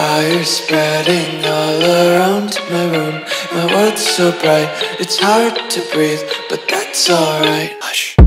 Fire spreading all around my room. My world's so bright, it's hard to breathe, but that's alright. Hush.